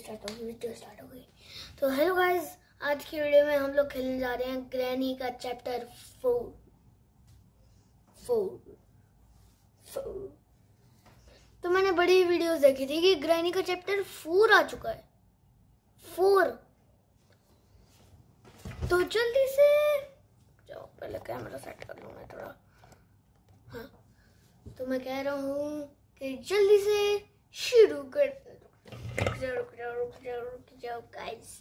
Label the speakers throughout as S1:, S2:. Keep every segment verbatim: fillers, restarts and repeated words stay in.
S1: Start हो गई video start हो गई। तो हेलो गाइस, आज की वीडियो में हम लोग खेलने जा रहे हैं ग्रैनी का चैप्टर फोर फोर फोर। तो मैंने बड़ी वीडियोस देखी थी कि ग्रैनी का चैप्टर फोर आ चुका है। फोर तो जल्दी से जाओ, पहले कैमरा सेट कर लूँ मैं थोड़ा। हाँ, तो मैं कह रहा हूँ कि जल्दी से शुरू कर। रुक जाओ रुक जाओ रुक जाओ रुक जाओ गाइस,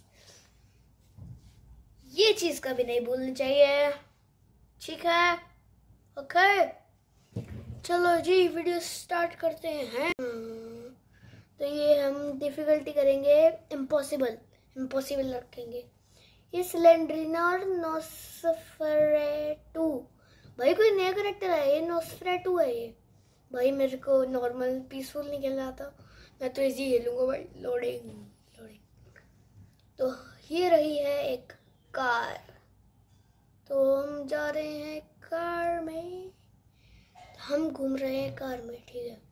S1: ये चीज कभी नहीं भूलनी चाहिए, ठीक है? ओके, चलो जी वीडियो स्टार्ट करते हैं। तो ये हम डिफिकल्टी करेंगे इम्पॉसिबल, इम्पॉसिबल रखेंगे। ये सिलेंड्रीना और नोस्फेरेटू, भाई कोई नया करेक्टर है ये, नोस्फेरेटू है ये। भाई मेरे को नॉर्मल पीसफुल नहीं खेलना था, मैं तो इजी खेलूंगा भाई। Loading loading. तो ये रही है एक कार, तो हम जा रहे हैं कार में, हम घूम रहे हैं कार में, ठीक है?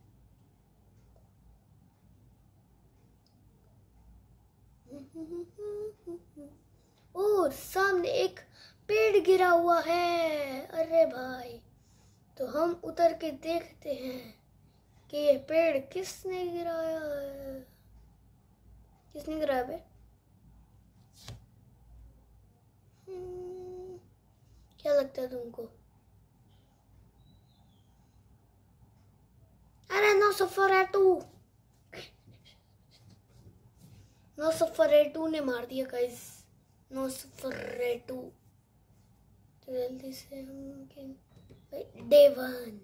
S1: और सामने एक पेड़ गिरा हुआ है, अरे भाई। तो हम उतर के देखते हैं कि ये पेड़ किसने गिराया है। किसने गिराया बे? hmm, क्या लगता है तुमको? अरे नोस्फेरेटू, नोस्फेरेटू ने मार दिया गाइस, नोस्फेरेटू। तो जल्दी से हम डे वन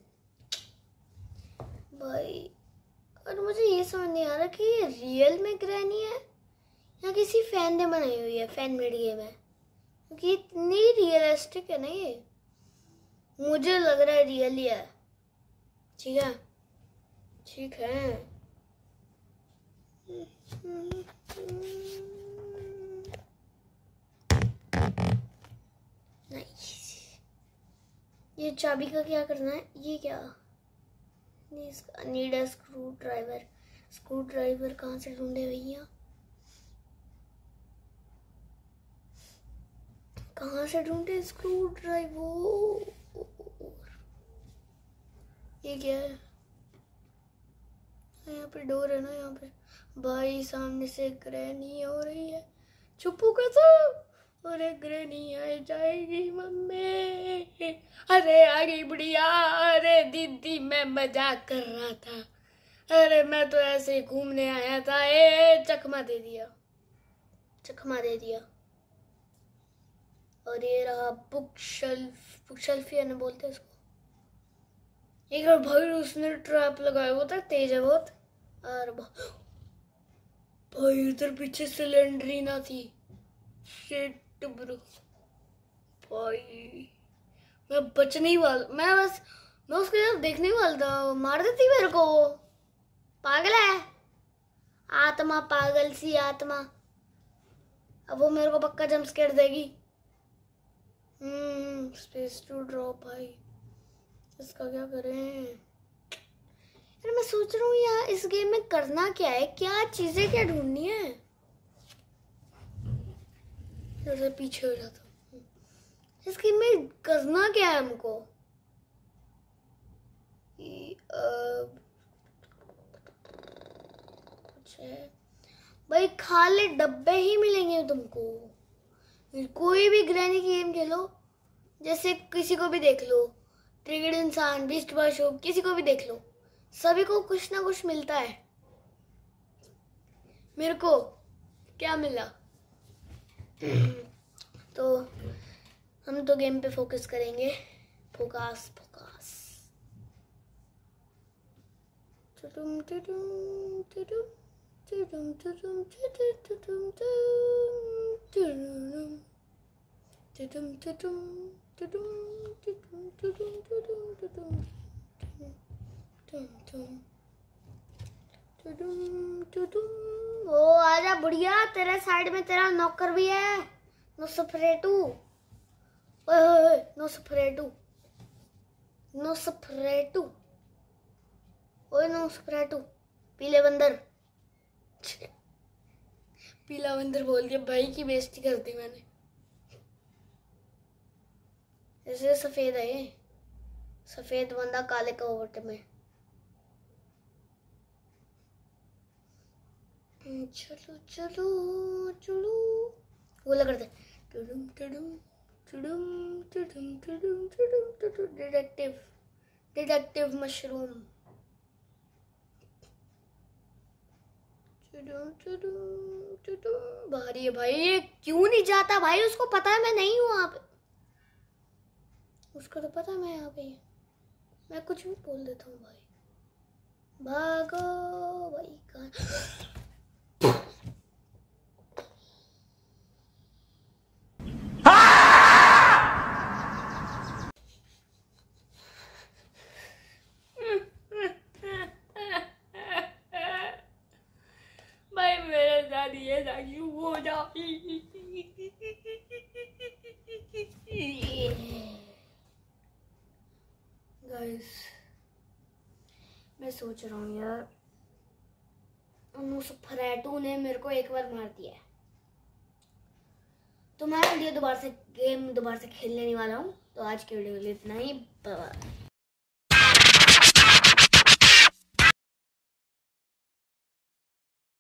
S1: भाई। और मुझे ये समझ नहीं आ रहा कि ये रियल में ग्रैनी है या किसी फैन ने बनाई हुई है, फैन मेड गेम है, क्योंकि इतनी रियलिस्टिक है ना ये। मुझे लग रहा है रियल ही है, ठीक है? ठीक है। नाइस। ये चाबी का क्या करना है? ये क्या नीड है? Screw driver. स्क्रू ड्राइवर कहाँ से ढूंढे भैया? कहाँ से ढूंढे स्क्रू ड्राइवर? ये क्या है? यहाँ पे डोर है ना, यहाँ पे। भाई सामने से ग्रैनी हो रही है, छुपू कैसे? अरे ग्रैनी आ जाएगी मम्मी, अरे आ गई बुढ़िया। अरे दीदी मैं मजाक कर रहा था, अरे मैं तो ऐसे ही घूमने आया था। ए चकमा दे दिया, चकमा दे दिया। और ये रहा बुक शेल्फ, बुक शेल्फ ही ना बोलते इसको। एक बार भाई उसने ट्रैप लगाया हुआ था, तेज है बहुत। और भाई इधर पीछे सिलेंड्रीना थी, शिट ब्रो। भाई मैं बचने ही वाला, मैं बस मैं उसको यार देखने ही वाला था, मार देती मेरे को। पागल है आत्मा, पागल सी आत्मा। अब वो मेरे को पक्का जंप स्केयर देगी। हम्म स्पेस टू ड्रॉप, भाई इसका क्या करें यार? मैं सोच रहा हूँ यार इस गेम में करना क्या है, क्या चीजें क्या ढूंढनी है। जैसे पीछे हो जाता हूँ, इस गेम में करना क्या है हमको? कुछ है भाई, खाली डब्बे ही मिलेंगे तुमको। कोई भी ग्रैनी की गेम खेलो, जैसे किसी को भी देख लो, ट्रिगर्ड इंसान, बीस्ट बॉय शो, किसी को भी देख लो, सभी को कुछ ना कुछ मिलता है। मेरे को क्या मिला? तो हम तो गेम पे फोकस करेंगे, फोकस फोकस। टुटुम टुटुम टुटुम टुटुम टुटुम टुटुम टुटुम टुटुम टुटुम टुटुम टुटुम टुटुम टुटुम टुटुम। ओ आजा बुढ़िया, तेरे साइड में तेरा नौकर भी है, नोस्फेरेटू। ओए ओए नोस्फेरेटू, नोस्फेरेटू, ओए नोस्फेरेटू, पीले बंदर। पीला बंदर बोल दिया, भाई की बेइज्जती कर दी मैंने। ऐसे सफेद है ये, सफेद बंदा काले कोट में। चलो चलो चलो वो लग रहा टुडुम टुडुम टुडुम टुडुम टुडुम टुडुम टुडुम डिटेक्टिव डिटेक्टिव मशरूम। टुडुम टुडुम टुडुम भारी है भाई, ये क्यों नहीं जाता भाई? उसको पता है मैं नहीं हूँ वहाँ पे, उसको तो पता है मैं यहाँ पे, मैं कुछ भी बोल देता हूँ भाई। भागो भाई कहाँ भाई मेरे साथ ये था क्यों हो जाती। गाइस मैं सोच रहा हूँ यार, उस फरेटू ने मेरे को एक बार मार दिया है, तो मैं वीडियो दोबारा से गेम दोबारा से खेलने नहीं वाला हूँ। तो आज के वीडियो के लिए इतना ही, बाय।